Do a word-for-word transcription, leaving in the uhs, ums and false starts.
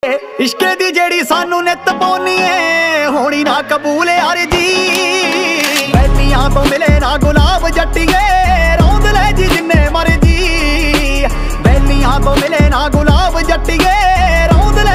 इश्के दी जेड़ी सानू नित पौनी है होनी ना कबूल